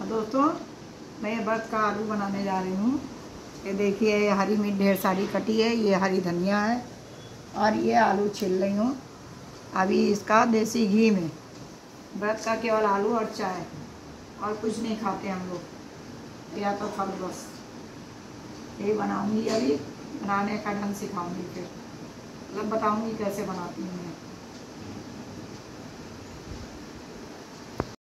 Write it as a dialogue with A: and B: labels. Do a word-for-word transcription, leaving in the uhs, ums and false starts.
A: और दोस्तों मैं व्रत का आलू बनाने जा रही हूँ। ये देखिए, ये हरी मिर्च ढेर सारी कटी है, ये हरी धनिया है और ये आलू छील रही हूँ अभी इसका देसी घी में। व्रत का केवल आलू और चाय, और कुछ नहीं खाते हम लोग, या तो फल बस। ये बनाऊंगी, अभी बनाने का ढंग सिखाऊंगी, फिर मतलब बताऊंगी कैसे बनाती हूँ मैं।